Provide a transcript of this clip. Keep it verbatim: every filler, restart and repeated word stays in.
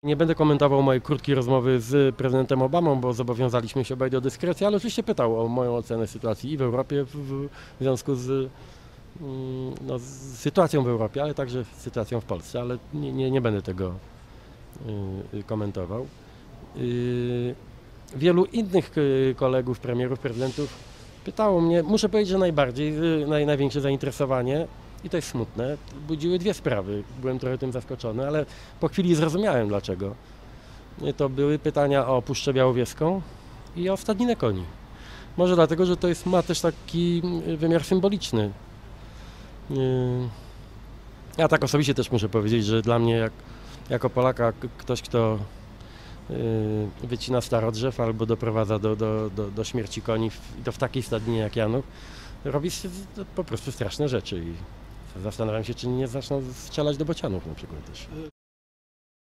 Nie będę komentował mojej krótkiej rozmowy z prezydentem Obamą, bo zobowiązaliśmy się obaj do dyskrecji, ale oczywiście pytał o moją ocenę sytuacji i w Europie w, w związku z, mm, no, z sytuacją w Europie, ale także sytuacją w Polsce, ale nie, nie, nie będę tego y, komentował. Y, wielu innych y, kolegów, premierów, prezydentów pytało mnie, muszę powiedzieć, że najbardziej, y, naj, największe zainteresowanie, i to jest smutne, budziły dwie sprawy. Byłem trochę tym zaskoczony, ale po chwili zrozumiałem dlaczego. To były pytania o Puszczę Białowieską i o stadninę koni. Może dlatego, że to jest, ma też taki wymiar symboliczny. Ja tak osobiście też muszę powiedzieć, że dla mnie jak, jako Polaka ktoś, kto wycina starodrzew albo doprowadza do, do, do, do śmierci koni i to w takiej stadninie jak Janów, robi po prostu straszne rzeczy i zastanawiam się, czy nie zaczną strzelać do bocianów na przykład też.